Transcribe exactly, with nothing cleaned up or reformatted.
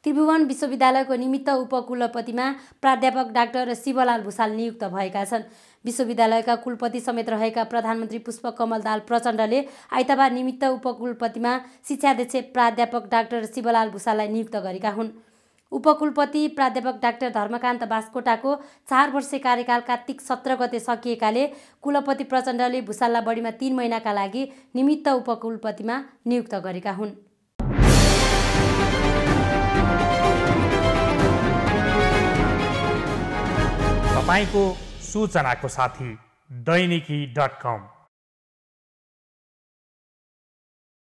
त्रिभुवन विश्वविद्यालयको निमित्त उपकुलपतिमा प्राध्यापक डाक्टर शिवलाल भुसाल नियुक्त भएका छन्। विश्वविद्यालयका कुलपति समेत रहेका प्रधानमन्त्री पुष्पकमल दाहाल प्रचण्डले आइतबार निमित्त उपकुलपतिमा शिक्षाध्यक्ष प्राध्यापक डाक्टर शिवलाल भुसाललाई नियुक्त गरेका हुन्। उपकुलपति प्राध्यापक डाक्टर धर्मकान्त बास्कोटाको चार वर्षे कार्यकाल कार्तिक सत्र गते सकिएकाले कुलपति प्रचण्डले भुसाललाई बढीमा तीन महिनाका लागि निमित्त उपकुलपतिमा नियुक्त गरेका हुन्। तपाईको सूचनाको साथी दैनिकी डट कम।